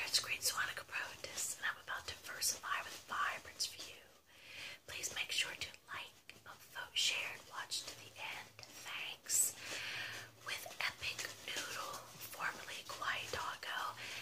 it's Green Swanica Protis, and I'm about to diversify with vibrance for you. Please make sure to like, vote, share, and watch to the end. Thanks. With Epic Noodle, formerly Kawaii Doggo,